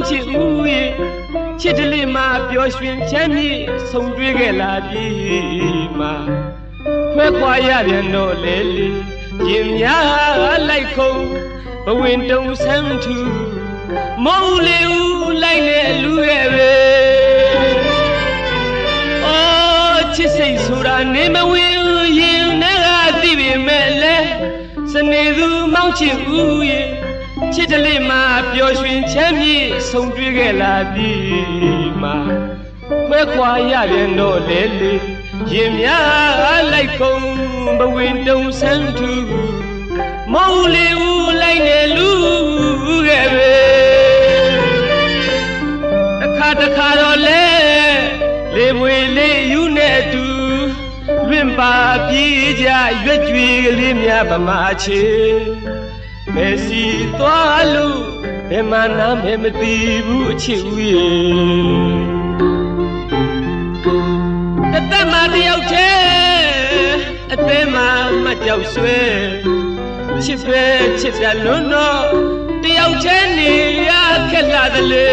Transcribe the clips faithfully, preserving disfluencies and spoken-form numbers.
ချစ်ဦးရဲ့ချစ်တလေးမှာပျော်ရွှင်ချမ်းမြေ့ဆုံတွေ့ခဲ့လာပြီမှာခွဲခွာရပြန်တော့လေလေရင်များလိုက်ခုံဘဝင်တုံဆန်းထူမုံလေးဦးလိုက်နေလူရဲ့ပဲအော်ချစ်စိတ်ဆိုတာနေမဝင်ရင်နဲ့ကသိပြီမဲ့လဲစနေသူမောင်းချစ်ဦးရဲ့ချစ်တလေးမှာပျော်ရွှင်ချမ်းမြေ့ဆုံတွေ့ခဲ့လာပြီမှာခွဲခွာရပြန်တော့လေလေရင်များလိုက်ခုံဘဝင်တုံဆန်းထူမုံလေးဦးလိုက်နေလူရဲ့ပဲတစ်ခါတစ်ခါတော့လေလေမွေလေးယူနဲ့တူလွင့်ပါပြေးကြရွက်ကြွေကလေးများဗမာချေဘယ်စီသွားလို့ဘယ်မှနားမသိဘူးအချစ်ဦးရဲ့တသက်မှတယောက်ချဲအသေးမှမကြောက်ဆွဲချစ်ပဲချစ်တယ်လွန်းတော့တယောက်ချဲနေရခက်လာတယ်လေ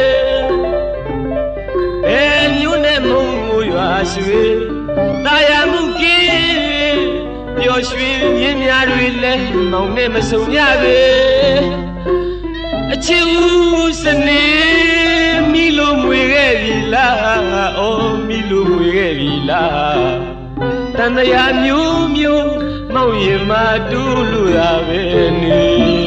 အဲမျိုးနဲ့မုံကိုရွာဆွေတာယာမှုကင်းပျော်ရွှင်ရင်းများတွေလဲမောင်နဲ့မဆုံရပဲအချစ်ဦးစနေမိလို့မွေခဲ့ပြီလားအော်မိလို့မွေခဲ့ပြီလားတန်တရားမျိုးမျိုးမောင်ရင်မတူးလို့ရပဲနေ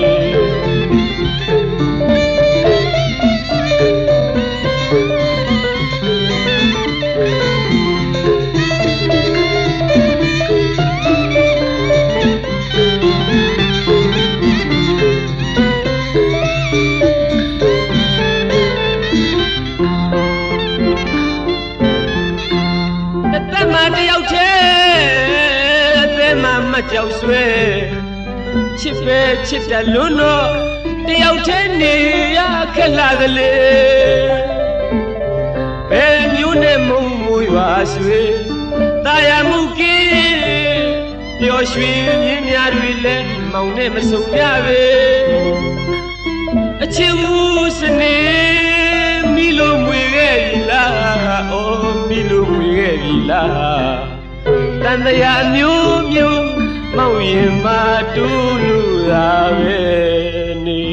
တယောက်ချဲအသေးမှမကြောက်ဆွဲချစ်ပဲချစ်တယ်လွန်းတော့တယောက်ချဲနေရခက်လာကလေးဘယ်မျိုးနဲ့မုံမွေရွာဆွေတာယာမှုကင်းပျော်ရွှင်ရင်းများတွေလဲမောင်နဲ့မဆုံရပဲအချစ်ဦးစနေမိလို့မွေခဲ့ပြီလားအော်မိလို့မွေခဲ့ပြီလားတန်တရားမျိုးမျိုးမောင်ရင်မတူးလို့ရပဲနေ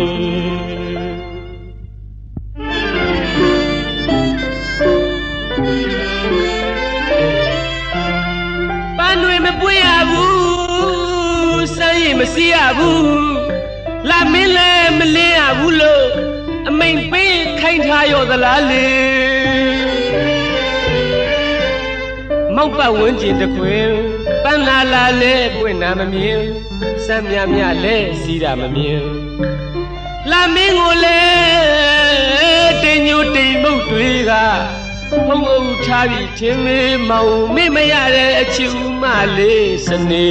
ပန်းတွေမပွင့်ရဘူးစမ်းရင်မစီးရဘူးလာမင်းလည်းမလင်းရဘူးလို့အမိန်ပေးခိုင်းထားရောသလားလေမောက်ပတ်ဝန်းကျင်တခွင်ပန်းလာလာလဲပွင့်နာမမြင်စမ်းမြမြလဲစီးတာမမြင်လာမင်းကိုလဲတင်ညိုတိမ်မုတ်တွေကဖုံးအုပ်ထားပြီးထင်းမေးမောင်မေ့မရတဲ့အချစ်ဦးမလေးစနေ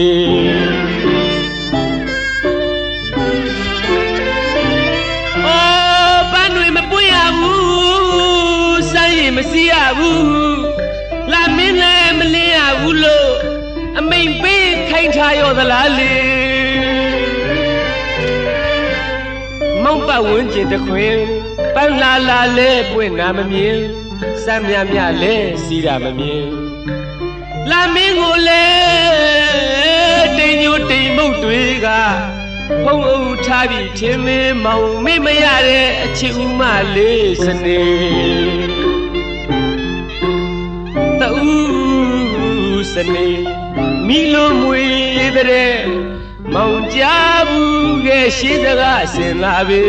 အော်ပန်းတွေမပွင့်ရဘူးစမ်းရင်မစီးရဘူးလာမင်းလည်းမလင်းရဘူးလို့အမိန်ပေးခိုင်းထားရောသလားလေမောင်ပတ်ဝန်းကျင်တခွင်ပန်းလာလာလဲပွင့်နာမမြင်စမ်းမြမြလဲစီးတာမမြင်လာမင်းကိုလဲတိမ်ညိုတိမ်မုတ်တွေကဖုံးအုပ်ထားပြီးထင်းမေးမောင်မေ့မရတဲ့အချစ်ဦးမလေးစနေတူးစနေမိလို့မွေတဲ့မောင်ကြဘူးရဲ့ရှိစကားစင်လာပဲ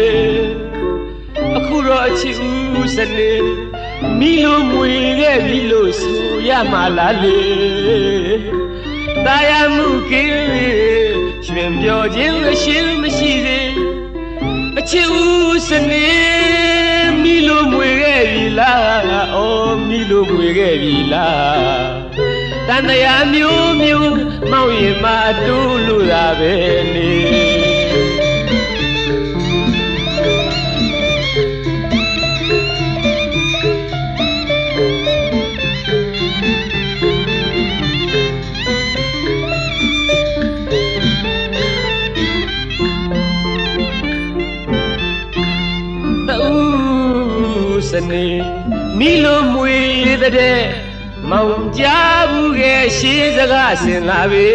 အခုတော့အချစ်ဦးစနေမိလို့မွေခဲ့ပြီလို့ဆိုရမှာလားလေတာယာမှုကင်းရွှင်ပြောခြင်းအရှင်းမရှိသေးအချစ်ဦးစနေမိလို့မွေခဲ့ပြီလားအော်မိလို့မွေခဲ့ပြီလားတန်တရားမျိုးမျိုးမောင်ရင်မတူးလို့ရပဲနေတူ sani milo mui de mau jabu ge shi zaga sin la be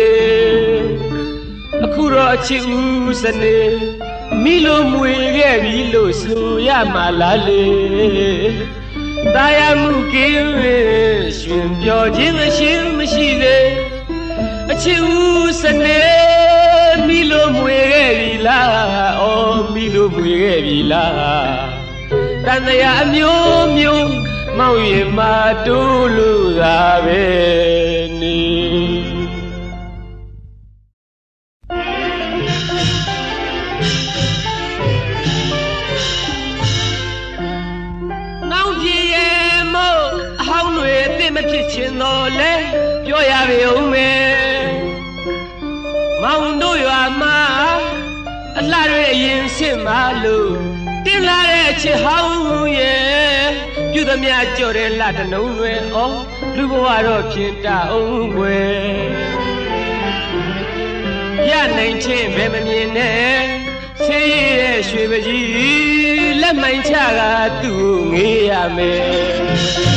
aku ro chi u sani milo mui ge bi lo su ya ma la le ta ya mu ke shin pyo jin shin ma shi le a chi u sani milo mui ge bi la o milo mui ge bi la tan ya myo myo mau ye ma tu lu ga be ni nau ji ye mo hao nwe tin ma phit chin lo le pyo ya be ong me maung do ywa ma a la de yin sit ma lo tin la de chi hao yeပြုသမျှကြော်တဲ့လတနုံတွေဩလူဘဝတော့ဖြစ်တာအောင်ွယ်ရနိုင်ချင်းပဲမမြင်နဲ့ဆေးရတဲ့ရွှေပကြီးလက်မိုင်ချကသူ့ငေးရမယ်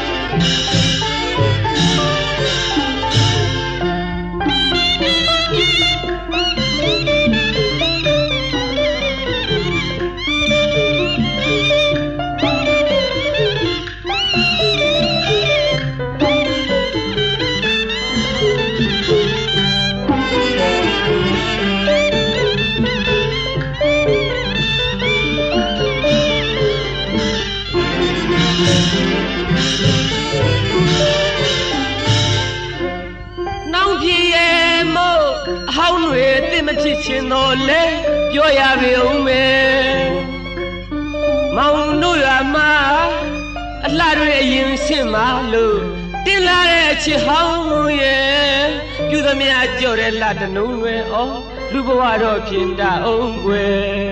မဖြစ်ချင်တော့လဲပြောရပေဦးမယ်မောင်တို့ရမှာအလှတွေအရင်ဆင့်ပါလို့တင်လာတဲ့အချစ်ဟောင်းရဲ့ပြုသမျှကြော်တဲ့လတနုံတွေဩလူဘဝတော့ဖြစ်တာအောင်ွယ်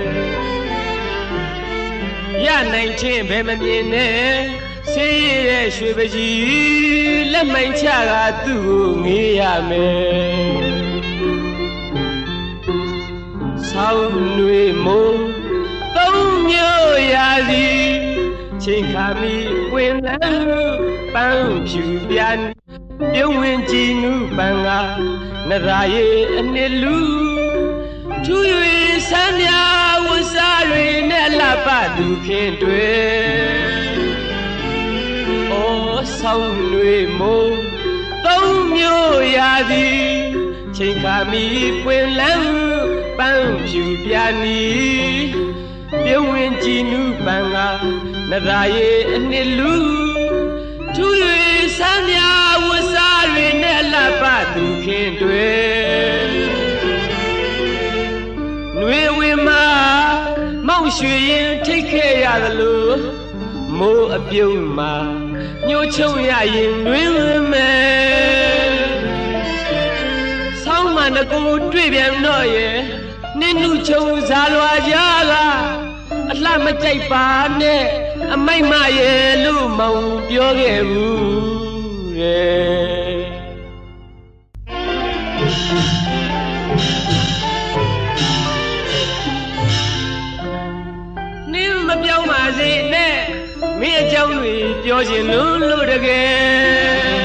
ရနိုင်ချင်းပဲမမြင်နဲ့ဆေးရတဲ့ရွှေပကြီးလက်မိုင်ချကသူ့ကိုငေးရမယ်ဆောင်းနှွေမိုးသုံးမျိုးရာစီချိန်ခါမီဝင်လန်းပန်းဖြူပြန်ပြုံးဝင်ကြည်နူးပန်းကနရာရီအနှစ်လူထူ၍ဆန်းမြဝစားတွေနဲ့လှပသူခင်တွေဩဆောင်းနှွေမိုးသုံးမျိုးရာစီချိန်ခါမီပွင့်လန်းပန်းဖြူပြန်နီပြုံးဝင်ကြည်နူးပန်းကနရာရီအနှစ်လူထူ၍ဆန်းမြဝစားတွေနဲ့လှပသူခင်တွေຫນွေဝင်မှာမောက်ရွှေရင်ထိတ်ခဲ့ရသလိုမိုးအပြုံးမှာညှို့ချုံရရင်တွင်မယ်ဆောင်းမနကူတွေ့ပြန်တော့ရဲ့နင်းနုချုံစားလွာကြကအလှမကြိုက်ပါနဲ့အမိုက်မရဲ့လို့မောင်ပြောခဲ့ဘူးတဲ့နင်းမပြောင်းပါစေနဲ့မင်းအကြောင်းတွေပြောချင်လို့လို့တကယ်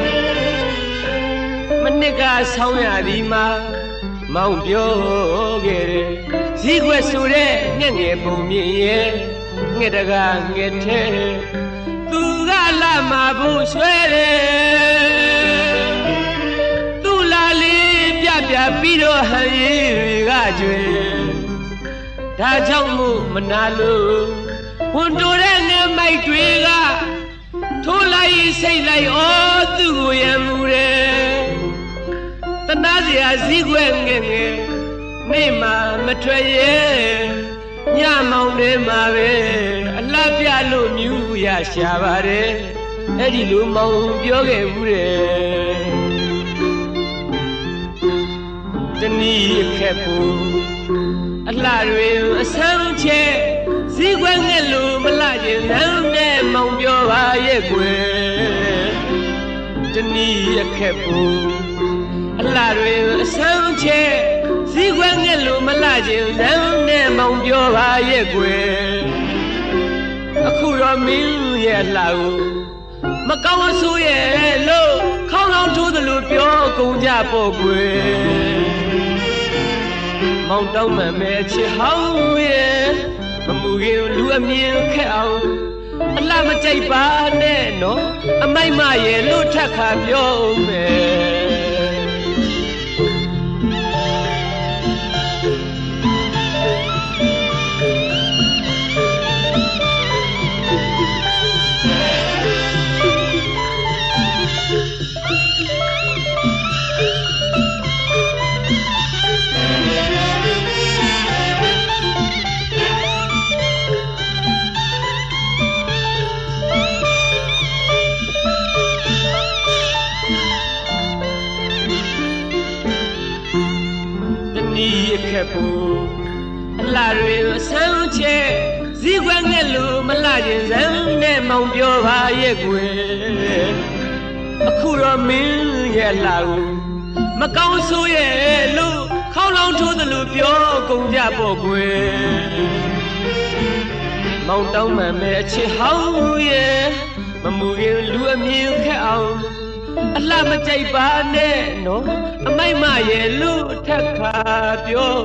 မနစ်ကဆောင်းရသည်မှာမောင်ပြောခဲ့တယ်ဇီးခွက်ဆိုတဲ့ငှက်ငယ်ပုံမြင်ရဲ့ငှက်တကားငှက်ထဲသူကလာမှာဖို့ဆွဲတယ်သူလာလေးပြပြပြီးတော့ဟန်ရည်တွေကကျွေဒါကြောင့်မို့မနာလို့ဝန်တိုတဲ့ငယ်မိုက်တွေကထိုးလိုက်စိတ်လိုက်ဩသူ့ကိုရံမှုတယ်တနာစရာစည်းခွဲငယ်ငယ်နေမှာမထွက်ရဲ့ညမောင်ထဲမှာပဲအလှပြလို့မြူရရှာပါတယ်အဲ့ဒီလိုမောင်ပြောခဲ့ဘူးတဲ့တနည်းအခက်ဘူးအလှတွေအဆန်းချဲစည်းခွဲငယ်လို့မလှကျင်လမ်းနဲ့မောင်ပြောပါရဲ့ကွယ်တနည်းအခက်ဘူးအလှတွေအဆန်းချဲစည်းခွဲငှက်လို့မလှချင်လမ်းနဲ့မောင်ပြောပါရဲ့ကွယ်အအခုတော့မင်းရဲ့လှကိုမကောင်းအဆိုးရဲ့လို့ခေါင်းလောင်းထိုးသလိုပြောကုန်ကြပေါ့ကွယ်မောင်တောင်းမှမဲ့ချစ်ဟောင်းရဲ့မမူခင်လူအမြင်ခက်အောင်အလှမကြိုက်ပါနဲ့နော်အမိုက်မရဲ့လို့ထက်ခါပြောမယ်ဖို့အလှတွေဆန်းချဲဇီးခွက်နဲ့လို့မလှရင်စမ်းနဲ့မောင်ပြောပါရဲ့ကွယ်အခုတော့မင်းရဲ့လှကိုမကောင်းဆိုးရဲ့လို့ခေါင်းလောင်းထိုးသလိုပြောကုန်ကြပေါ့ကွယ်မောင်တောင်းမှမဲ့အချစ်ဟောင်းရဲ့မမူရင်လူအမြင်ခက်အောင်အလှမကြိုက်ပါနဲ့နော်အမိုက်မရဲ့လို့ထက်ခါပြော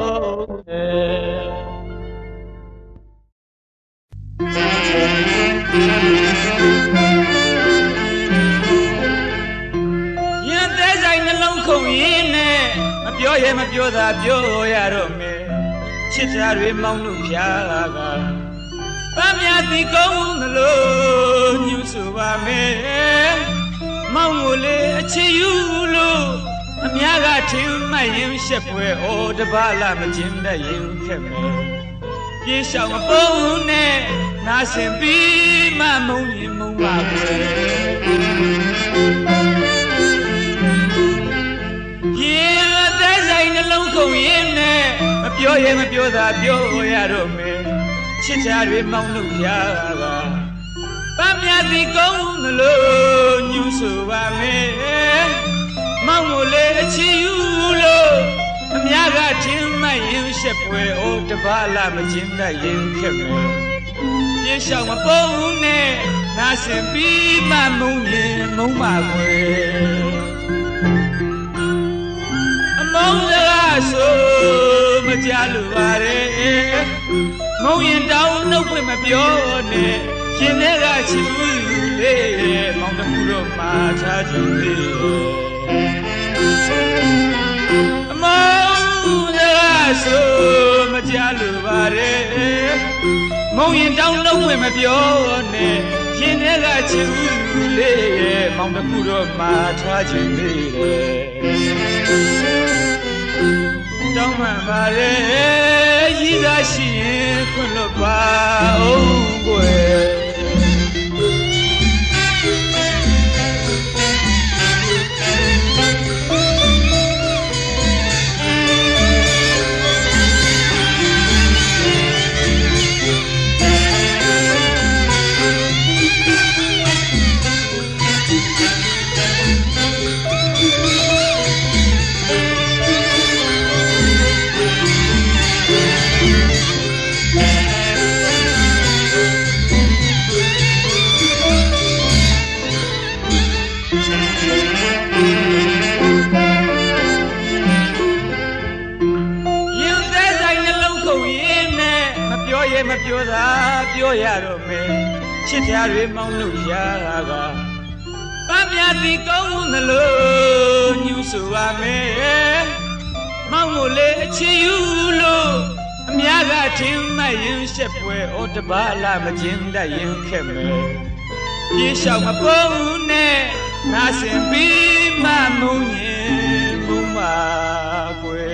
ရင်သေးဆိုင်နှလုံးခုန်ရင်းနဲ့မပြောရဲမပြောသာပြောရတော့မယ်ချစ်ကြတွေမောင်းလို့ဖြာကပန်းမြတ်ဒီကုန်းနှလို့ညှူဆိုပါမယ်မောင်ကိုလေအချစ်ယူလို့အများကထင်မှတ်ရင်ရှက်ပွဲဩတပါးလာမချင်းတတ်ရင်ခက်မယ်ပြေရှောင်မပုံနဲ့နာဆင်ပြီးမှမုံရင်မုံပါကွယ်ရင်အသေးဆိုင်နှလုံးခုန်ရင်နဲ့မပြောရင်မပြောသာပြောရတော့မယ်ချစ်ကြတွေမောင်းလို့ရတာပန်းမြတ်ဒီကုန်းနှလို့ညှူဆိုပါမယ်မောင်ကိုလေအချီယူလို့အများကထင်မှတ်ရင်ရှက်ပွဲဩတပါးလာမချင်းတတ်ရင်ခက်မယ်ပြေရှောင်မပုံနဲ့နာဆင်ပြီးမှမုံရင်မုံပါကွယ်အမောင်စကားဆိုမကြလို့ပါရဲ့မုံရင်တောင်းနှုတ်ဖွင့်မပြောနဲ့ရှင်တဲ့ကချစ်ဘူးလေမောင်တခုတော့မှာထားကြည့်လေအမောင်စကားဆိုမကြလို့ပါရဲ့မုံရင်တောင်းနှုတ်ဖွင့်မပြောနဲ့ရှင်တဲ့ကချစ်ဘူးလေမောင်တခုတော့မှာထားကြည့်လေတောင်းမှပါလေရည်သားရှိရင်ခွင့်လို့ပါအောင်ကွယ်မပြောသာပြောရတော့မယ်ချစ်တရားတွေမောင်းလို့ရတာကပန်းမြတ်ဒီကုန်းနှလို့ညှူဆိုပါမယ်မောင်ကိုလေအချီယူလို့အများကထင်မှတ်ရင်ရှက်ပွဲဩတပါးလာမချင်းတတ်ရင်ခက်မယ်ပြေရှောင်မပုံနဲ့နာဆင်ပြီးမှမုံရင်မုံပါကွယ်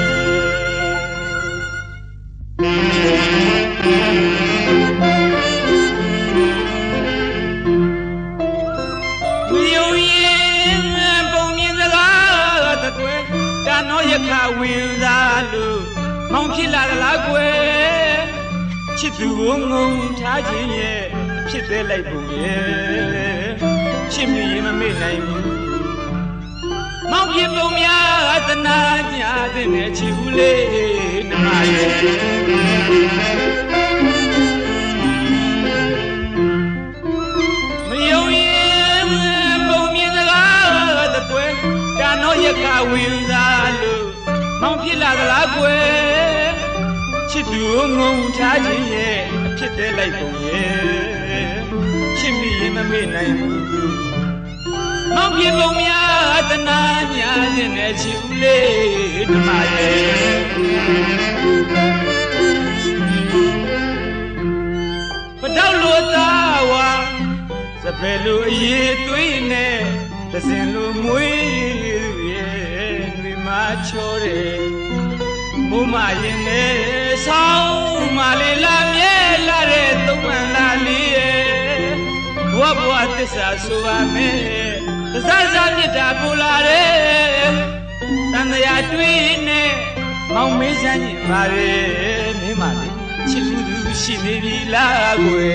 ရခဝင်စားလို့မောင်ဖြစ်လာလားကွယ်ချစ်သူကိုငုံထားခြင်းရဲ့ဖြစ်သေးလိုက်ပုံရဲ့ချစ်မြင်မမေ့နိုင်ဘူးမောင်ဖြစ်ပုံများသနာကြတဲ့ချစ်ဘူးလေနှမရဲ့ quê chỉ đua ngông cha gì nhẹ biết để lại bông nhẹ chỉ mi mà mi này mong biết bông nhà ta na nhà nên để chịu lệ mà nhẹ bắt đầu lúa ta hoa sẽ về lúa ye tuổi nè ta xin lúa muối mà chore mu ma yin ne sao ma le la mye la re tung man la li e bwa bwa tissa so ba me tsa sa mit ta pu la re tan ya twi ne maung me san yin ba re me ma le chi lu du shi ne bi la gwe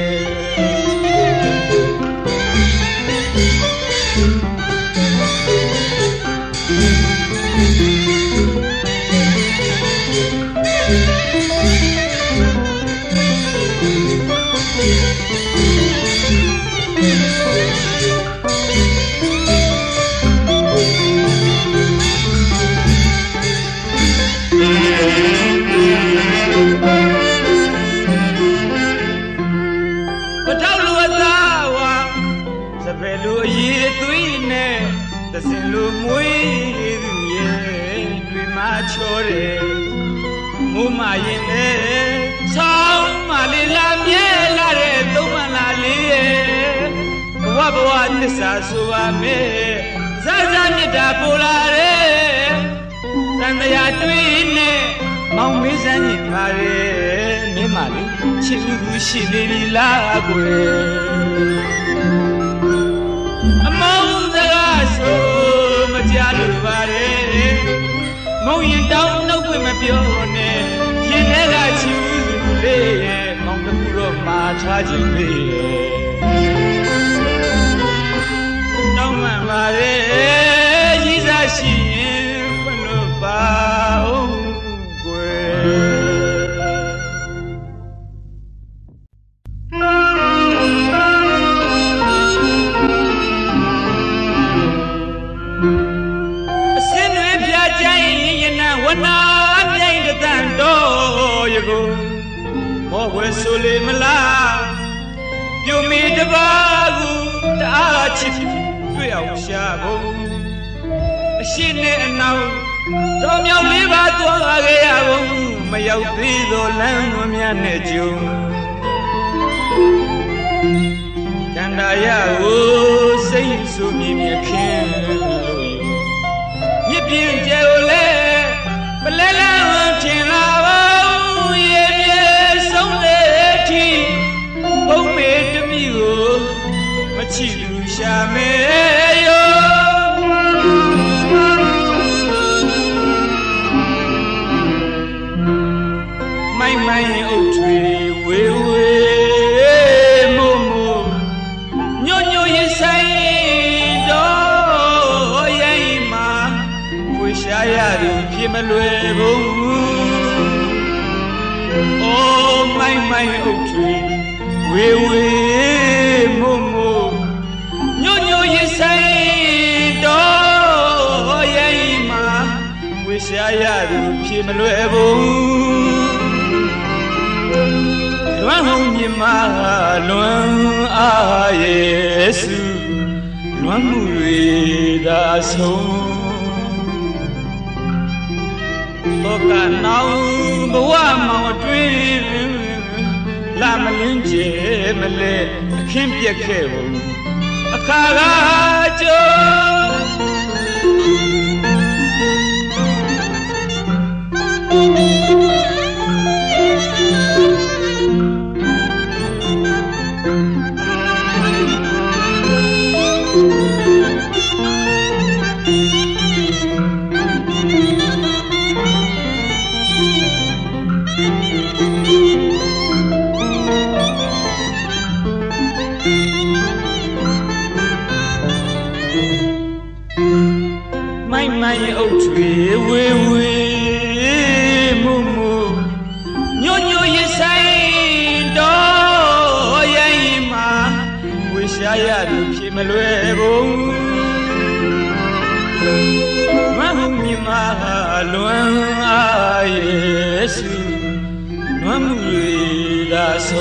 ta xin lúa muối ye đuôi má chore mu ma yin ne sao ma le la mye la re tung ma la li e bwa bwa tissa so ba me za za mit ta pu la re tan ya twi ne maung me san yin ba re me ma le chi lu shi ne li la gwe ya lu ba re mong yin taung nau kwe ma pyo ne yin ne ga chi u le mong ta pu ro ma tha jin le taung man ba re yi sa shi yin kwen lo ba ong kwe na nhai de tan do ye go mo we so le mala pyo mi de ba gu ta chi twi aw sha bo a shin ne a naw do myaw le ba twa ge ya bo ma yaw thi do lan mo mya ne ju kan da ya go sai su mi mi khin lo yo mi pin je o le Lê la thiên la bao ye ye sống lê thi bông mê đâm yêu mà chỉ lu xa mê yo may may âu thủy quê quê mô mô nhô nhô ye say đó ye mà quê xa ya được mà lue bông ô may may âu thủy quê quê mô mô nhô nhô ye say đó ye mà quê xa ya được khi mà lue bông loan hồng nhị mà loan a Yesu loan mùi đã sống Oka nau bwa ma twi la ma lin je ma le khin piet khe bo akha ga jo mai âu thủy quê quê mù mù nhô nhô ye say đó ye mà quê xa ya được khi mà lue bông Mammi malua Yesu Mammi da so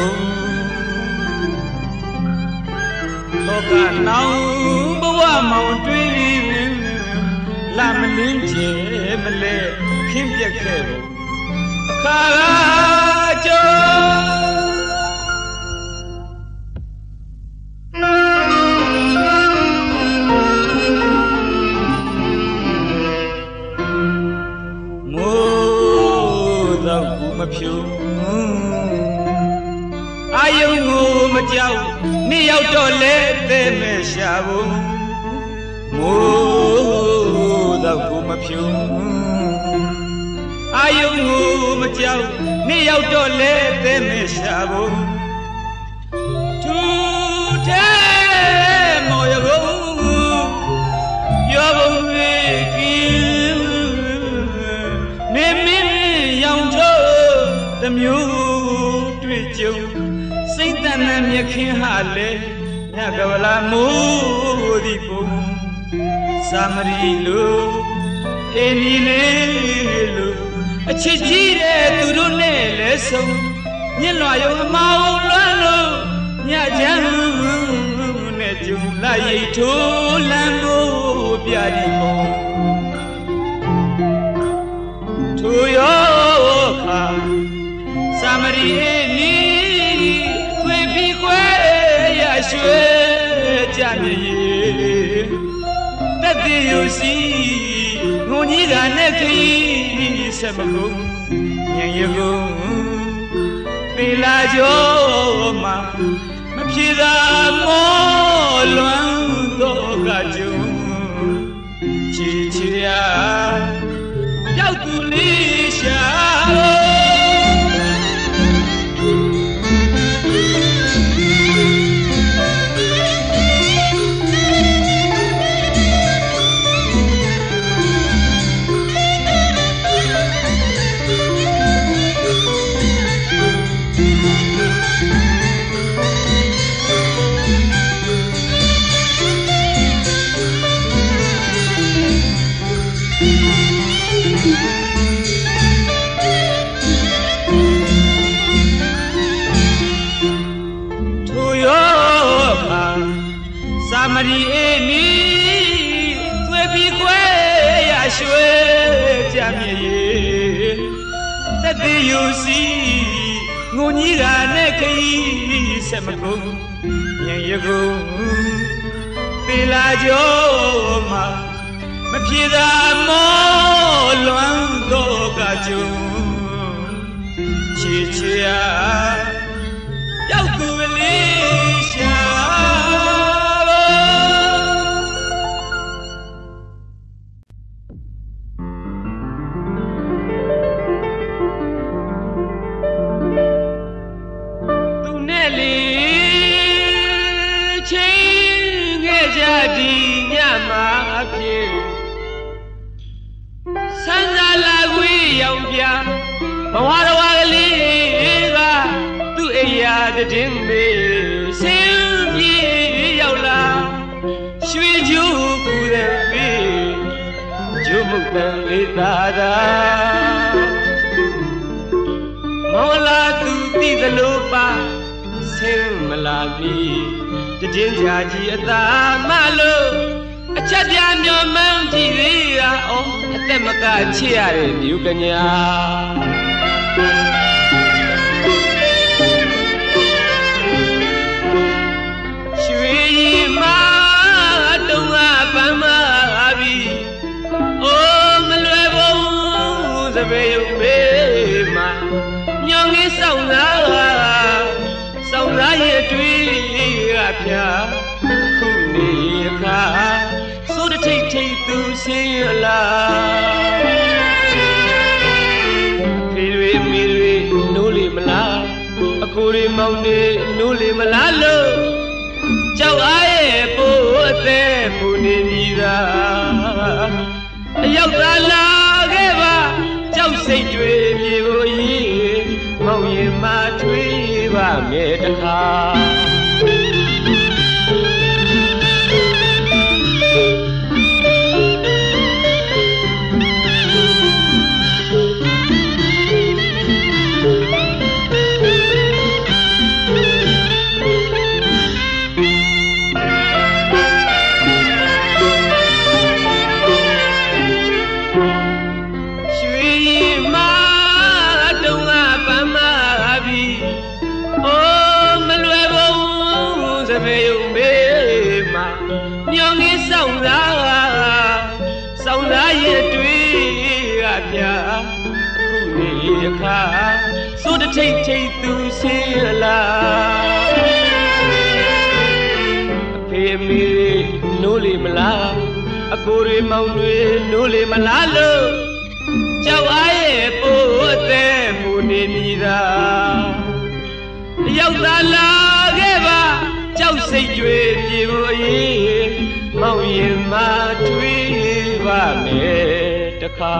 Toka nau bawa mau tui Lam lin je mele kim piak ke Karajo Phiêu ai yêu ngô mà chào ni yêu cho lễ tê mê xa vô mô đào cô mà phiêu ai yêu ngô mà chào ni yêu cho lễ tê mê xa vô thu thế mô yêu vô yêu vô về kia nên mình yêu cho Tâm yêu tùy chiều Sinh ta nam nhạc khi hạ lệ Nhà gạo là mô đi bông Samari lô Ê ni lê lô Chế chí rê tù đô nê lê sông Nhân loại yêu mau loa lô Nhà giang nê chung là yê thô là mô bia đi bông Thu yo khá Samari ni quê bi quê ya xuê cha mi tất điều gì ngô nhĩ gà nè khi sẽ mà không nhàng yêu không vì là gió mà mà khi ra mò loang to cả chung chỉ chỉ à giao tu lý xa Samari ni quê bi quê ya xuê cha mi tất điều gì ngô nhĩ gà nè khi sẽ mà cùng nhàng yêu cùng vì là gió mà mà phía ra mò loang to cả chung chỉ chỉ à yêu cùng lý xa Dinh bê xin đi yêu la suy chú cụ đề bê chú mục tầng lê ta ra mong la tu ti ta lô pa xin mà la bê dinh cha chi ta ma lô chắc chắn nhớ mang chi đi à ông tem mà cả chia để yêu cả nhà về về mà nhớ nghĩ sông ra sông ra ye truy à pia khu ni kha số để thấy thấy tu sinh là phi về mi về nô lì mà la cô đi mong đi nô lì mà la lơ cháu ai bố té bố đi đi ra yêu ta la ghé ba cháu xây chuối nhiều gì mong gì mà chuối và mẹ ta khá Nyongi sauna sauna ye twi ga pya khu ni kha so de thai thai tu sin la Phe mi no le mala a ko ri maung twi no le mala lo Chau ai po te mu ni ni da Yauk ta la ge ba Chau sai jwe pi bo yi Mau yin ma twi ba me ta kha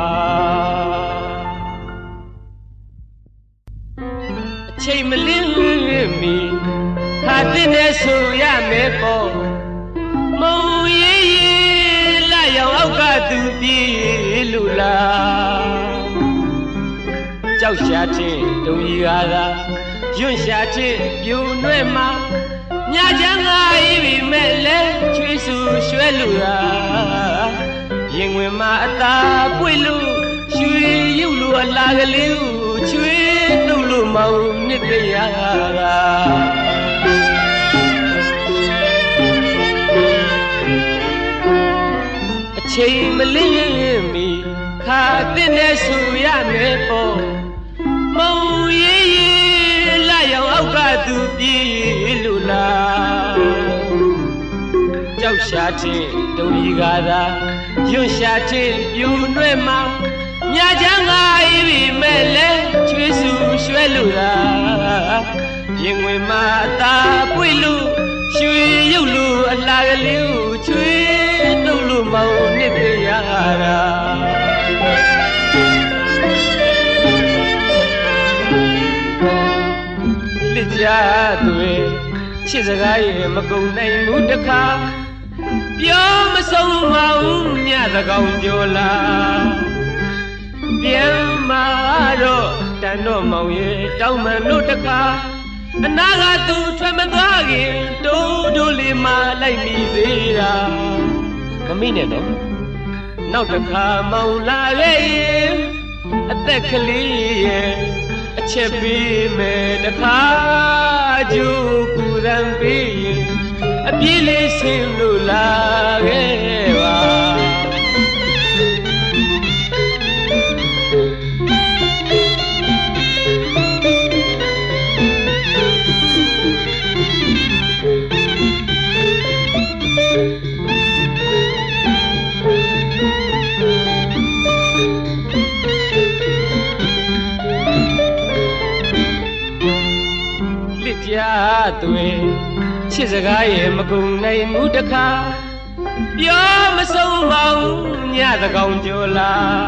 Chai ma lin mi Kha tin ne so ya me po Mau yi yi la yaw auk ka tu pi lu la Chau sha tin dong yi ga da Yun sha tin pyu nwe ma Nya jang ga yi bi me le chwe su shwe lu la Yin wen ma a ta pwi lu shwe yu lu a la ga le u chwe tu lu mau nit te ya ga A chai ma lin mi kha tin ne su ya me po Mau yi yi la yaw auk ka tu pi lu la Chau sha tin dong yi ga da Yun sha tin pyu nwe ma Nya jang ga yi bi me le chwe su shwe lu la Yin wen ma ta pwi lu shwe yu lu a la ga le u chwe tu lu mau nit te ya da Litja twe chit saga ye ma kaung nai mu ta kha Pyo ma song mau nya ta kaung jo la Pian ma ro tan do mau ye taung man lo ta kha Ana ga tu thwe ma twa kin do do le ma lai mi ve da Ma mi ne no Nauk ta kha mau la ge ye A tat kali ye A chet pi me ta kha ju ku ran pi ye A pi le sin lu la ge ba Litja twe chit saga ye ma kaung nai mu ta kha Pyo ma song mau nya ta kaung jo la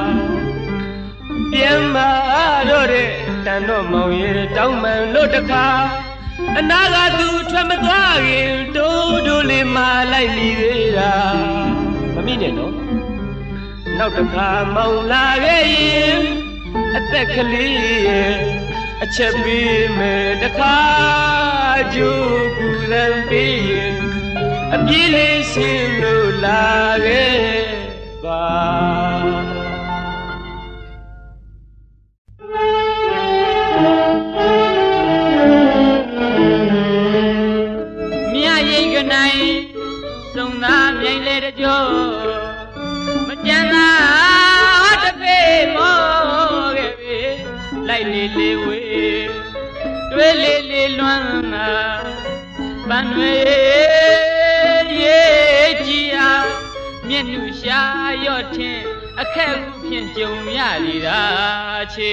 Pian ma ro de tan do mau ye taung man lo ta kha Ana ga tu thwe ma twa kin do do le ma lai mi ve da Ma mi ne no Nauk ta kha mau la ge yin A tat kali ye A chet pi me ta kha ju ku ran pi ye A pi le sin lu la ge ba Mya yi ga nai song na myai le de jo Ma chan na ta pe mo ge be Lai le le we Twe le le luan na Ban we ye ji ya Myen nu sha yo thin A khet ku phin jung ya li da che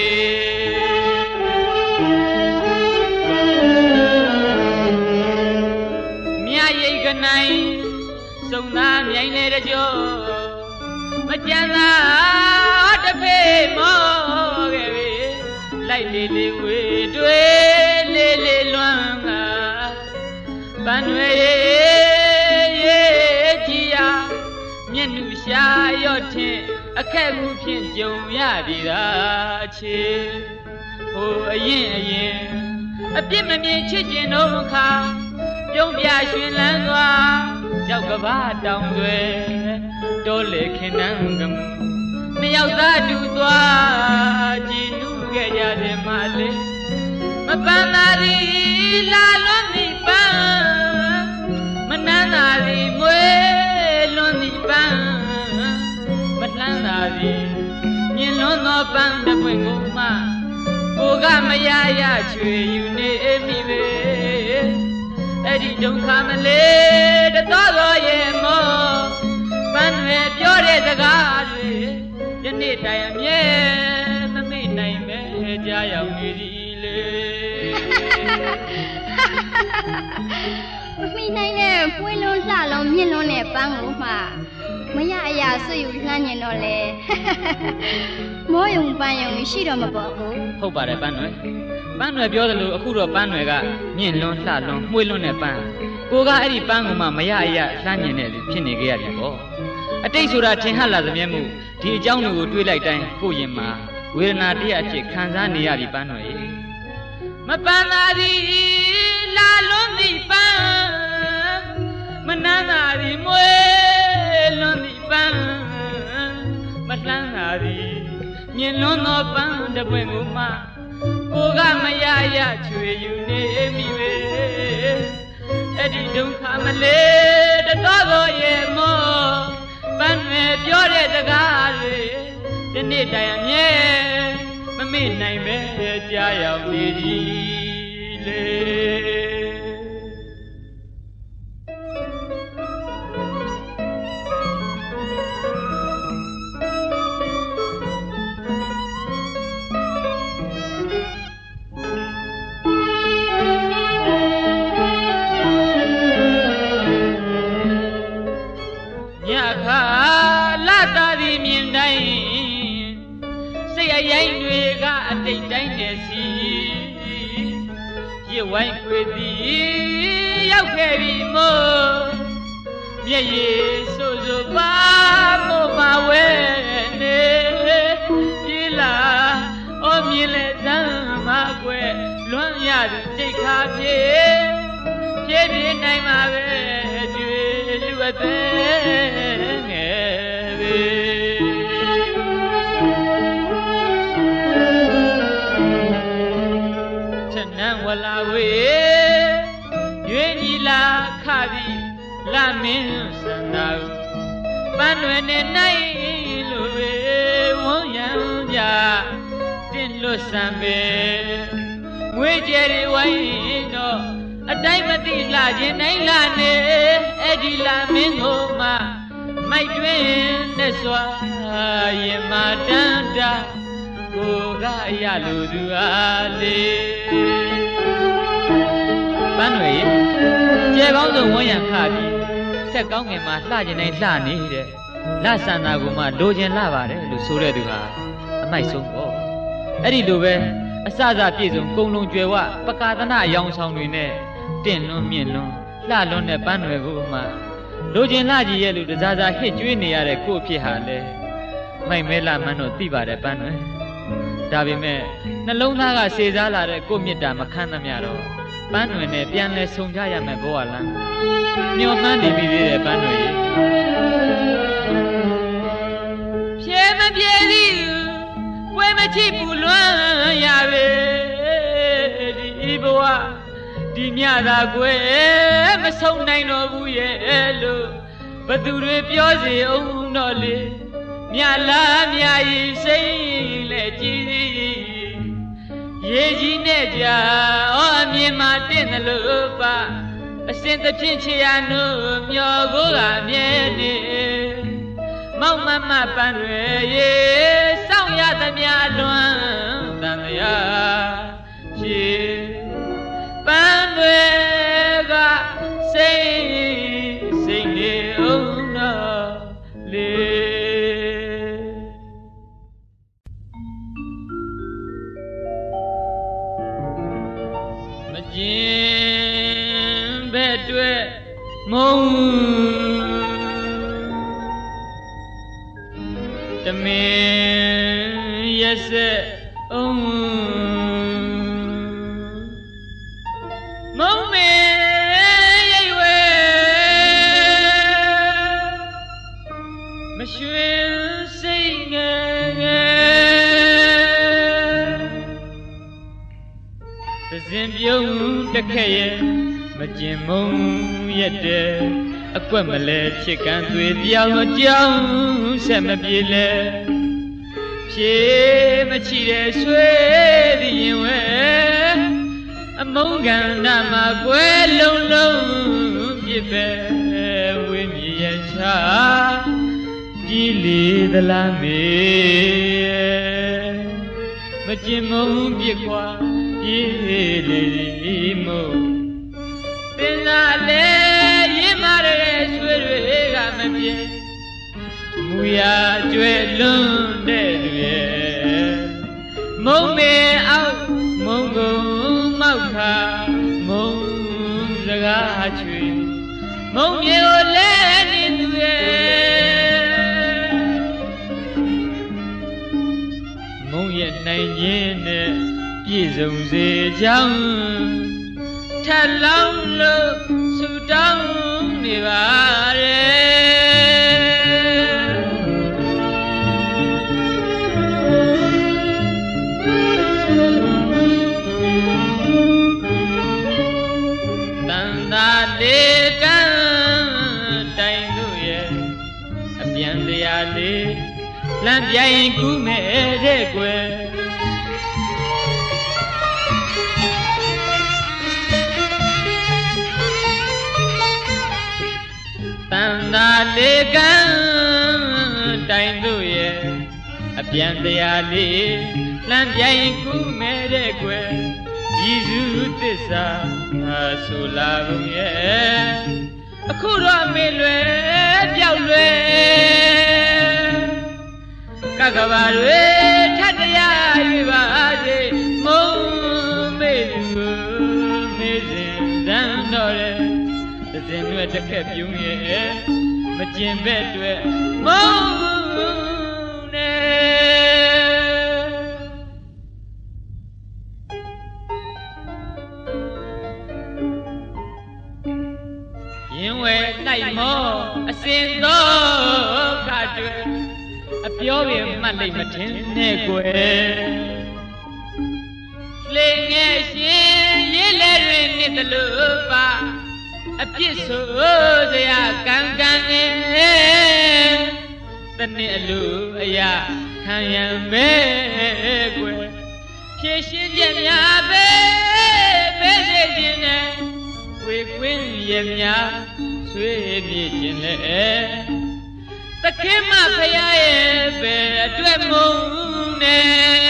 Mya yi ga nai song na myai le de jo Ma chan na ta pe mo ge be Lai le le we twe le le luan na Ban we ye ji ya Myen nu sha yo thin A khet ku phin jung ya di da che Ho a yin a yin A pit ma myin chit chin do kha Pyong pya shwin lan twa Chau ka ba taung twe Do le khin nan ga mu Ni yauk ta tu twa ji nu ge ja de ma le Ma pan na ri la lo ni pan Ma nan na ri mwe သည်မြင်လွန်းသောပန်းတစ်ပွင့်ကိုမှကိုကမရရချွေယူနေမိပဲအဲ့ဒီဒုက္ခမလေးတတော်တော်ရဲ့မောပန်းတွေပြောတဲ့စကားတွေယနေ့တိုင်အမြဲမမေ့နိုင်ပဲကြားရောက်နေသည်လေမမိနိုင်တဲ့ပွင့်လုံးလှလုံးမြင့်လုံးတဲ့ပန်းကိုမှမရအရာဆွေယူလှမ်းညင်တော့လေမောယုံပန်းယုံရှိတော့မပေါ်ဘူးဟုတ်ပါတယ်ပန်းတွေပန်းတွေပြောသလိုအခုတော့ပန်းတွေကမြင့်လွန်းလှလွန်းမှွေးလွန်းတဲ့ပန်းကိုကအဲ့ဒီပန်းကမှမရအရာလှမ်းညင်တဲ့လူဖြစ်နေကြရပြီပေါ့အတိတ်ဆိုတာထင်ဟပ်လာသမျှမှုဒီအကြောင်းတွေကိုတွေးလိုက်တိုင်းကိုယ့်ရင်မှာဝေဒနာတရားအဖြစ်ခံစားနေရပြီပန်းတွေမပန်းသာသည်လာလွန်းသည်ပန်းမနှမ်းသာသည်မွေးလွန်းသည်ပန်းမလှမ်းသာသည်မြင်လွန်းသောပန်းတစ်ပွင့်ကိုမှကိုကမရရချွေယူနေမိပဲအဲ့ဒီဒုက္ခမလေးတတော်တော်ရဲ့မောပန်းတွေပြောတဲ့စကားတွေဒီနေ့တိုင်အမြဲမမေ့နိုင်ပဲကြားရောက်နေသည်လေရိုင်းတွေကအတိတ်တိုင်းနဲ့စီရဝိုင်းခွေသည်ရောက်ခဲ့ပြီမို့မျက်ရည်ဆိုဆိုပါမို့ပါဝဲနေပြေးလာအော်မြင်လဲစမ်းမကွယ်လွမ်းရသူစိတ်ခါပြေးပြေးပြေးနိုင်မှာပဲတွေ့လူအသက်ငယ်ပဲဝလာဝေရွေညီလာခသည်လာမင်းစံသာပန်းတွေနဲ့နိုင်လို့ဝေဝန်းရံကြတင်လွတ်စံပဲငွေကြယ်တွေဝိုင်းတော့အတိုင်းမသိလာခြင်းတိုင်းလာနေအဲ့ဒီလာမင်းကိုမှမိုက်တွင်နဲ့စွာရင်မာတန်တာကိုကအရလူသူအားလေးပန်းတွေကျဲကောင်းဆုံးဝန်းရံခပြီးဆက်ကောင်းငင်မှာလှကျင်တိုင်းလှနေတဲ့လဆန္ဒကိုမှလိုချင်လှပါတယ်လို့ဆိုတဲ့သူဟာအမိုက်ဆုံးပေါ့အဲ့ဒီလိုပဲအစစပြည့်စုံကုံလုံးကျွယ်ဝပကာသနာအယောင်ဆောင်တွေနဲ့တင့်လွန်းမြင့်လွန်းလှလွန်းတဲ့ပန်းတွေကိုမှလိုချင်လှကြီးရဲ့လူတစားစားဟစ်ကြွေးနေရတဲ့ကို့အဖြစ်ဟာလဲမိုက်မဲလာမှန်းတော့သိပါတယ်ပန်းတွေဒါပေမဲ့နှလုံးသားကစေစားလာတဲ့ကို့မြတ်တာမခန်းသမျှတော့ပန်းတွေနဲ့ပြန်လဲဆုံကြရမယ်ဘဝလမ်းမျောမှန်းနေပြီသေးတယ်ပန်းတွေဖြဲမပြေသည်ပွဲမချိပူလွမ်းရပဲဒီဘဝဒီမြသာကွယ်မဆုံးနိုင်တော့ဘူးရဲ့လို့ဘသူတွေပြောစီအောင်တော့လေမြလားမြရီစိတ်လဲကြည်ရေကြီးနဲ့ကြာအော်အမြင်မှာတင့်တယ်လို့ပါအစင်သဖြင့်ချေရနုမျောကိုကမြဲနေမောက်မမပန်းတွေရေစောင့်ရသမျှလွမ်းတန်ရရေပန်းတွေကစိတ်စိတ်နေအောင်တော့လေကျင်ဘက်တွေ့မုံတမင်ရက်ဆက်အောင်မုံမေရိတ်ဝဲမရွှင်စိတ်ငယ်ငယ်သစဉ်ပြုံးတခက်ရဲ့မကျင်မုံရက်တဲ့အကွက်မလဲချစ်ကန်သွေးပြောင်းကြောင်းဆက်မပြေလဲဖြေမချီတဲ့ဆွေသည်ရင်ဝဲအမုန်းကန်နာမှာကွယ်လုံးလုံးပြစ်ပဲဝင်းမြေရချကြီးလေသလားမေမကျင်မုန်းပြစ်ခွာပြေးလေမို့သင်သာလေရင်မာတဲ့ဆွေတွေကမပြေမူရာကျွဲလွန်းတဲ့သူရဲ့မုံမေအောင်မုံကုန်မောက်ခါမုံစကားချွေမုံမြေကိုလဲနေသူရဲ့မုံရဲ့နိုင်ခြင်းနဲ့ပြည့်စုံစေကြောင်းထက်လောင်းလို့ဆူတောင်းနေပါလမ်းပြိုင်ကူးမဲ့တဲ့ကွယ်တန်သာလေးကံတိုင်တို့ရဲ့အပြန်တရားလေးလမ်းပြိုင်ကူးမဲ့တဲ့ကွယ်ယေရှုသစ္စာဆိုလာကုန်ရဲ့အခုတော့မေလွယ်ပြောက်လွယ်ကကဘာတွေထတ်တရားယူပါစေမုံမေသူမေစဉ်တန်တော်ရဲ့သစဉ်တွေတစ်ခက်ပြုံးရဲ့မကျင်ဘက်တွေမုံနဲ့ရင်ဝဲလိုက်မောအစင်သောကတွေအပြောပင်မှတ်လိုက်မထင်နဲ့ကွယ်လေငယ်ရှင်ရေးလဲတွင်နှစ်တလို့ပါအပြစ်ဆိုစရာကံကံနဲ့တနေ့အလူအရာခံရမယ်ကွယ်ဖြည့်ရှင်းချက်များပဲပဲစေခြင်းနဲ့ဝေကွင်းရများဆွေးပြည့်ခြင်းနဲ့တခင်မဖရာရဲ့ပဲအတွက်မုံနဲ့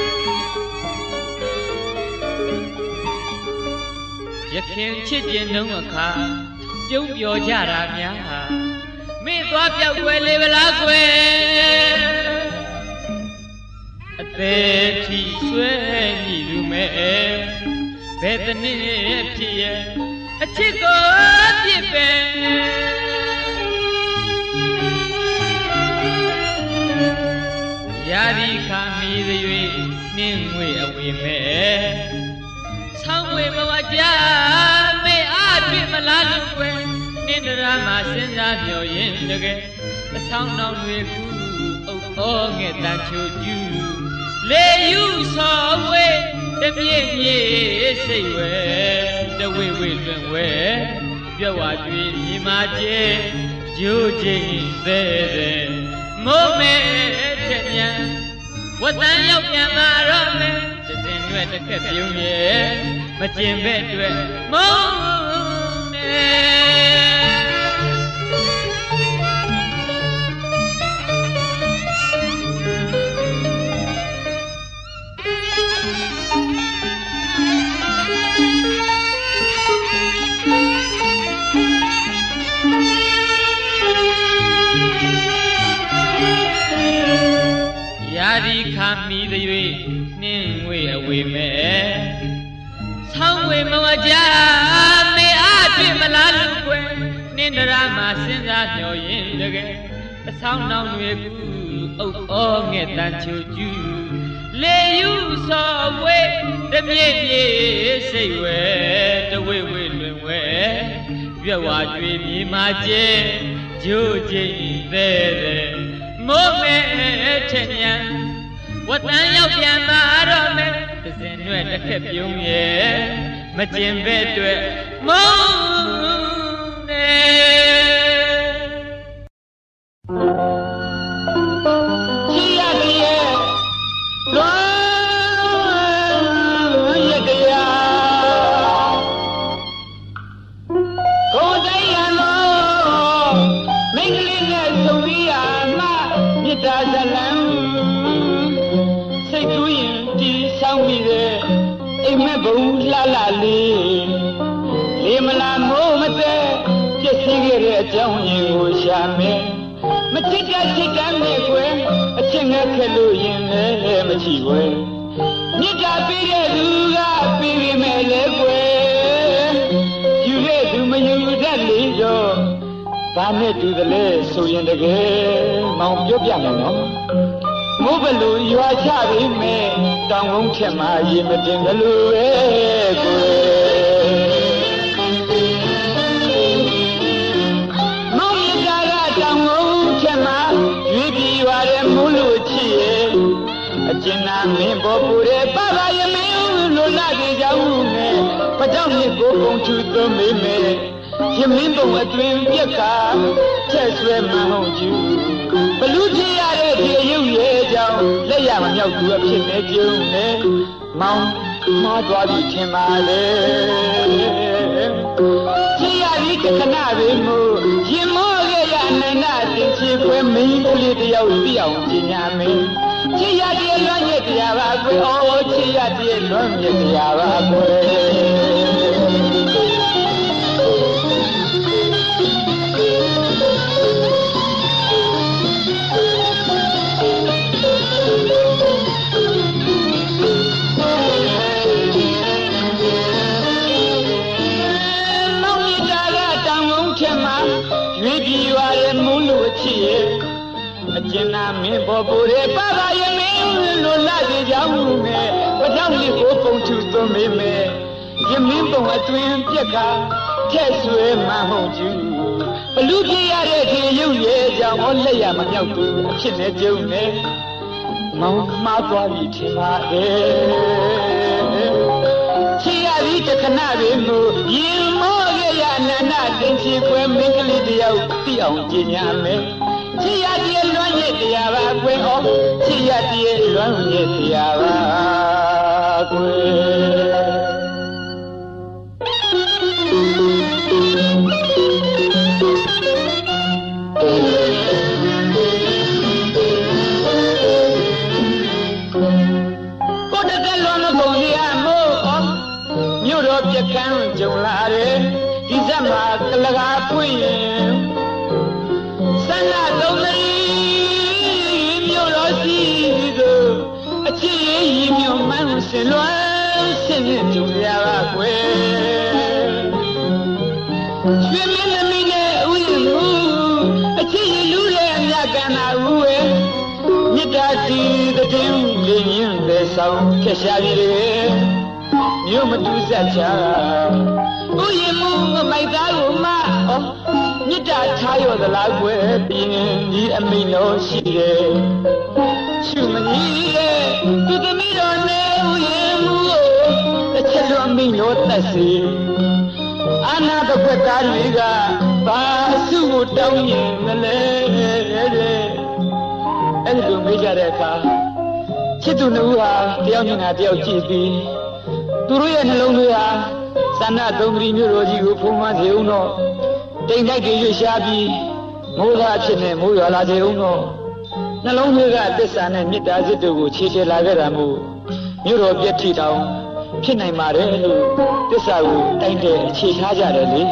ရခင်ချစ်ခြင်းနှုံးအခါပြုံးပြောကြတာများမေ့သွားပြောက်ွယ်လေဗလားကွယ်အသေးထီဆွဲမြည်လူမဲ့ဘယ်တနည်းဖြစ်ရဲ့အချစ်ကိုပြစ်ပဲရာဒီခါမီသည်၍နှင်းငွေအဝေမဲ့ဆောင်းငွေဘဝကြမေအားပြစ်မလားလို့ကွယ်နှင်းတရာမှာစဉ်းစားမျှော်ရင်တကယ်အဆောင်တော်တွေကူအုပ်တော်ငဲ့တန်ချိုကျူလေယူဆောဝေးတပြည့်မြေစိတ်ဝဲတဝိဝိလွင်ဝဲပြော့ဝါကြွေမြမာကျဲဂျိုးချင်းသေးသေးမိုးမဲချက်မြန်ဝတ်တန်ရောက်ပြန်လာတော့မယ်သစဉ်တွေတစ်ခက်ပြုံးရဲ့မကျင်ဘက်တွေမုန်းနဲ့ရာဒီခါမီသည်၍နှင်းငွေအဝေမဲ့ဆောင်းဝေမဝကြမေအားပြစ်မလားလူကွယ်နှင်းတရာမှာစဉ်းစားမျှော်ရင်တကယ်အဆောင်နောင်တွေကူအုပ်အောငဲ့တန်ချိုကျူလေယူဆောဝေးတပြည့်ပြည့်စိတ်ဝဲတဝိဝိလွင်ဝဲပြော့ဝါကြွေမြေမာကျဲဂျိုးချင်းသေးသေးမိုးမဲထက်မြန်ဝတ်တန်ရောက်ပြန်လာတော့မယ်သစဉ်တွေတစ်ခက်ပြုံးရဲ့မကျင်ဘက်တွေမုန်းနေတာဇလံစိတ်ကူးရင်တီးဆောင်မိတဲ့အိမ်မက်ဘုံလှလှလေးလေမလာမိုးမသက်ပြည့်စည်ခဲ့တဲ့အကြောင်းရင်းကိုရှာမယ်မချစ်တဲ့ချစ်တဲ့မဲ့ကွယ်အချစ်ငက်ခက်လို့ရင်လည်းမချီွယ်မြစ်တာပေးတဲ့သူကပေးရမယ်လေကွယ်ယူတဲ့သူမယူတတ်လေတော့ဘာနဲ့တူတယ်လဲဆိုရင်တကယ်မောင်ပြောပြမယ်နော်မိုးဘလူရွာချပြီးမယ်တောင်ကုန်းထက်မှရေမတင်ဘလူပဲကွယ်မောင်ရတာကတောင်ကုန်းထက်မှရွေးပြီးရွာတဲ့မိုးလို့ချစ်ရဲ့အကျဉ်းနာမင်းပေါ်ပူတဲ့ပါပါရမင်းလိုလာတဲ့ကြောင့်နဲ့ပကြောင့်မြစ်ကိုပုံချူသွမ်းမိမယ်ရမင်းပုံအတွင်ပြက်ကချက်ဆွဲမဟုတ်ကျူဘလူးချရတဲ့ဒီအယုတ်ရဲ့ကြောင့်လက်ရမမြောက်သူအဖြစ်နဲ့ကျုံနေမောင်မှားသွားပြီထင်ပါလေချရပြီးခဏပဲမို့ရင်မောခဲ့ရနိုင်တာတင်ချေခွဲမင်းကလေးတယောက်ပြအောင်ပညာမင်းချရတဲ့လွမ်းရတရားပါကွယ်အော်ချရတဲ့လွမ်းရတရားပါကွယ်အကျဉ်းနာမင်းပေါ်ပူတဲ့ပါပါရမင်းလိုလာတဲ့ကြောင့်နဲ့ပကြောင့်လေးကိုပုံချူသွမ်းမိမယ်ရမင်းပုံအတွင်ပြက်ကထက်ဆွဲမဟုတ်ကျူဘလူးပြရတဲ့ဒီရုပ်ရဲ့ကြောင့်ဟောလက်ရမမြောက်ဘူးအဖြစ်နဲ့ကျုံနေမောင်မှားသွားပြီထင်ပါရဲ့ချီရပြီးတခဏပဲမို့ရင်မောခဲ့ရနန္ဒတင်ချီခွဲမင်းကလေးတယောက်သိအောင်ကြင်ညာမယ်ချီရတဲ့လွမ်းရတရားပါကွယ်ဟောချီရတဲ့လွမ်းရတရားပါကွယ်ကိုတကယ်လွန်လို့ပုံရမို့မြို့တော်ပြကန်းကြုံလာတယ်ဒီစက်မှာကလကားပွင့်ရင်ဆန္ဒလုံးလေးမြို့တော်စီတို့အချစ်ရေးရီမြို့မှန်းဆင်လွမ်းဆင်မြင့်ကြုံရပါကွယ်ရွှေမင်းသမီးနဲ့ဥယျာဉ်မှုအချစ်ရလူရဲ့မြတ်ကန္နာဦးဝဲမြစ်တာစီတဲ့င်းလေးညင်းပဲဆောင်ခက်ရှာပြီလေမြို့မတူဆက်ချာဥယျာဉ်မှုမိုက်သားကိုမအော်မြစ်တာထားရောသလားကွယ်ပြင်းကြီးအမိန်တော်ရှိတယ်ရှုမကြီးရဲ့သူသမီးတော်နဲ့ဥယျာဉ်မှုတစ်ချက်လိုအမိန်တော်သက်စီအာနာတကွက်သားတွေကဘာစုကိုတောင်းရင်မလဲတဲ့အဲ့ဒီလိုမေးကြတဲ့အခါချစ်သူနှစ်ဦးဟာတယောက်ညနာတယောက်ကြည့်ပြီးသူတို့ရဲ့နှလုံးသွေးဟာသန္တာသုံးပရီမြို့တော်ကြီးကိုဖုံးမှန်းစေဦးတော့တိမ်တိုက်တွေရွှေ့ရှားပြီးမိုးသားဖြစ်နေမိုးရွာလာစေဦးတော့နှလုံးသွေးကသစ္စာနဲ့မေတ္တာစစ်တို့ကိုခြေချေလာခဲ့တာမို့မြို့တော်ပြည့်ထီတောင်ဖြစ်နိုင်ပါတယ်လို့သစ္စာကိုတိုက်တဲ့အခြေထားကြတယ်လေ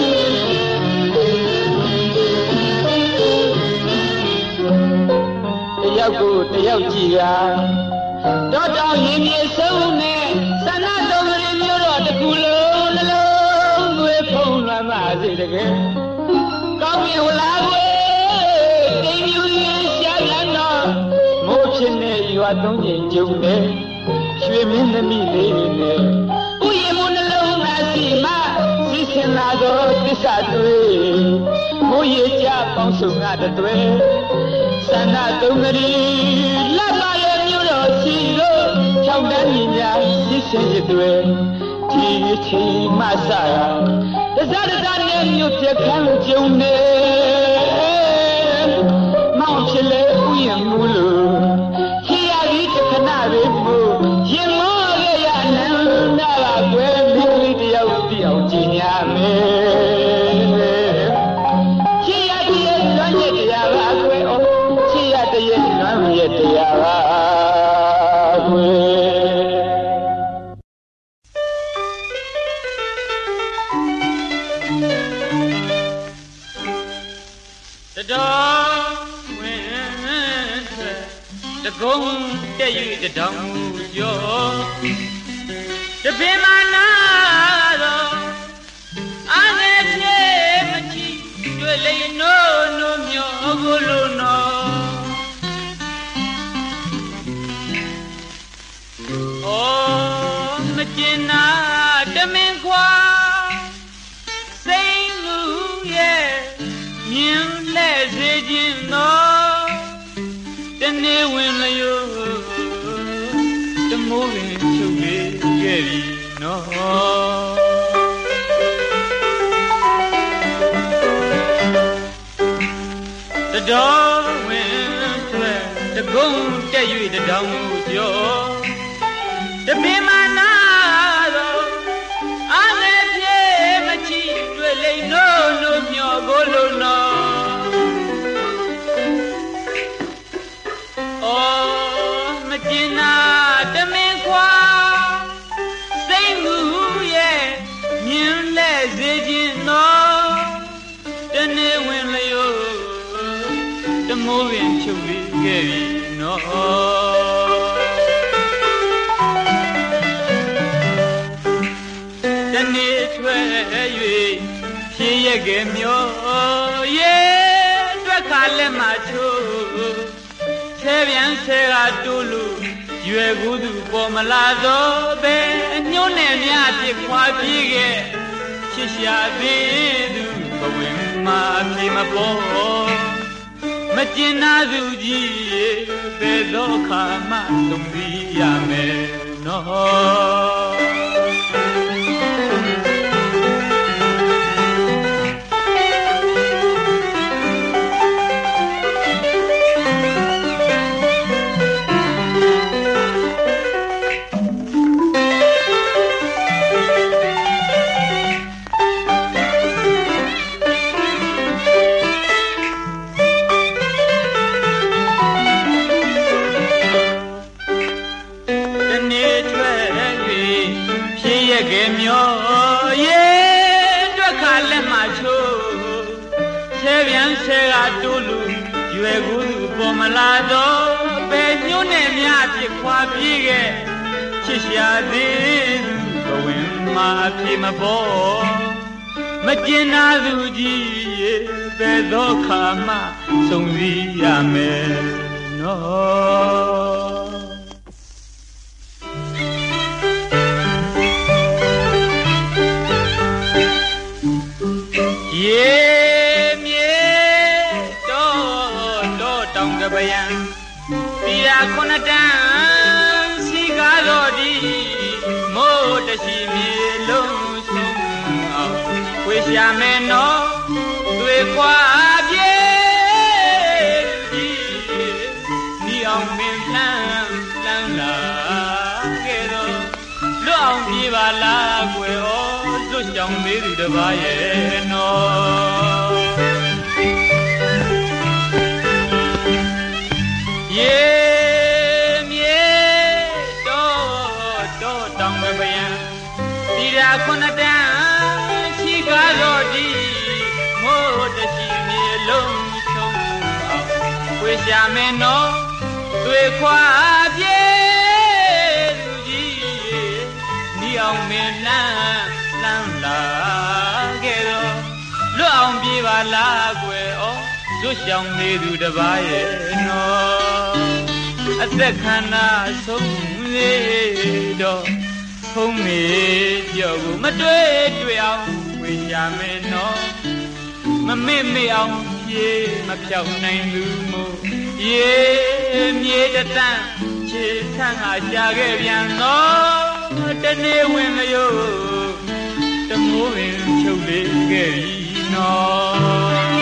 တယောက်ကိုတယောက်ကြည့်ရာတော့တောင်ရင်မြေဆုံးနဲ့ဆန္ဒတော်ရင်းမျိုးတော့တကူလုံးနှလုံးသွေးဖုံးလွှမ်းပါစေတကယ်ကောင်းပြီဝလားကွယ်တိမ်မြူရင်ရှားပြန်တော့မိုးဖြစ်နေရွာသုံးချိန်ကျုံနေရွှေမင်းသမီးလေးနဲ့ဥယျာဉ်မနှလုံးသားစီမစီစင်လာတော့သစ္စာတွေမိုးရကြပေါင်းစုံကတွေဆန္ဒသုံးကလေးလက်ပါရဲ့မြို့တော်စီတို့၆တန်းကြီးများစီစင်တွေဒီချိန်မှစရာတစားတစားနဲ့မြို့ပြခန်းကျုံနေမောင်ဖြစ်လေဥယျာဉ်မူလို့ချီရပြီးတခဏပဲမို့ရင်မောခဲ့ရနန္ဒပါကွယ်မိကလေးတယောက်ပြအောင်ကြည်ညာမယ်ချီရတဲ့လွမ်းရတရားပါကွယ်အော်ချီရတဲ့တော်ဝင်ထွက်တကုံတက်၍တတောင်မူကျော်တပင်မနာတော့အာနေပြေမချီတွေ့လိမ့်နိုးနိုးမြော်ကိုလိုနော်အော်မကျင်နာတမင်ခွာစိတ်မှုရဲ့မြင်လဲစေခြင်းတော့တနေ့ဝင်လျို့တမိုးပင်ချုပ်လေးခဲ့ပြီနော်တတော်ဝင်ထွက်တကုံတက်၍တတောင်မူကျော်တပင်မနာတော့အာနေပြေမချီတွေ့လိမ့်နိုးနိုးမြော်ကိုလိုနော်အော်မကျင်နာတမင်ခွာစိတ်မှုရဲ့မြင်လဲစေခြင်းနော်တနေ့ဝင်လျို့တမိုးပင်ချုပ်ပြီးခဲ့ပြီနော်တနေ့ထွက်၍ဖြည့်ရကမျောရဲ့အတွက်ခါလက်မှာချိုးဆဲပြန်ဆဲကတူးလူရွယ်ကူးသူပေါ်မလာတော့ပဲအညွန့်နဲ့မြဖြစ်ခွာပြေးခဲ့ချစ်ရှာသေးသူဘဝင်မှာပြေမပေါ်မကျင်နာသူကြီးဘယ်သောခါမှသုံးပြီးရမယ်နော်ဆဲကတူးလူရွယ်ကူးသူပေါ်မလာတော့ဘယ်ညွန့်နဲ့မြဖြစ်ခွာပြေးခဲ့ချစ်ရှာသေးသူဘဝင်မှာဖြစ်မပေါ်မကျင်နာသူကြီးဘယ်သောခါမှစုံစည်းရမယ်နော်ယေပယံတီရာခုနတန်စီကားတော်ဒီမိုးတရှိမြေလုံးဆုံးအောင်ဝေရှာမယ်နော်တွေ့ခွာပြေဒီနီအောင်မင်းဖြန်းလန်းလာခဲ့တော့လွတ်အောင်ပြေပါလားကွယ်ဩလွတ်ကြောင်သေးသူတစ်ပါးရဲ့နော်ရေမြေတော့တော့တောင်ပယံဒီရာခုနတန်ရှိကားတော်ဒီမိုးတရှိမြေလုံးဆုံးအောင်ဝေရှာမင်းနော်တွေ့ခွာပြေလူကြီးနီအောင်မင်းလန်းလန်းလာခဲ့တော့လွတ်အောင်ပြေပါလားကွယ်ဩလွတ်ရှောင်နေသူတစ်ပါးရဲ့နော်အသက်ခန္ဓာဆုံးနေတော့ဖုံးမေကြောက်ကိုမတွေ့တွေ့အောင်ဝေရှာမင်းနော်မမေ့မေ့အောင်ပြေမဖြောက်နိုင်လူမို့ရေမြေတတန်းခြေဆန်းကရှာခဲ့ပြန်တော့တနေ့ဝင်လျို့တမိုးပင်ချုပ်လေးခဲ့ပြီနော်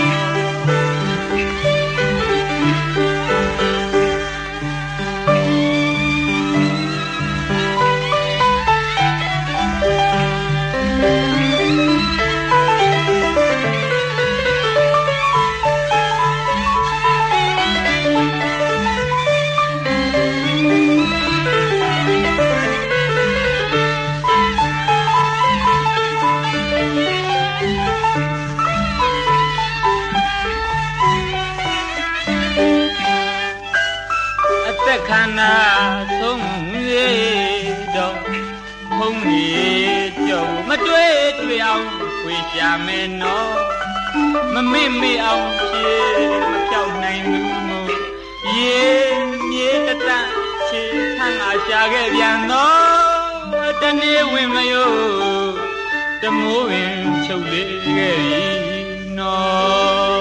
နာဆုံးရေတော့ဖုံးနေကြုံမတွေ့တွေ့အောင်ခွေရှာမယ်နော်မမေ့မေ့အောင်ဖြေမပြောက်နိုင်ဘူးမို့ရေမြေတတချေထမ်းလာရှာခဲ့ပြန်တော့တနေ့ဝင်မယို့တမိုးဝင်ချုပ်လေးခဲ့ပြီနော်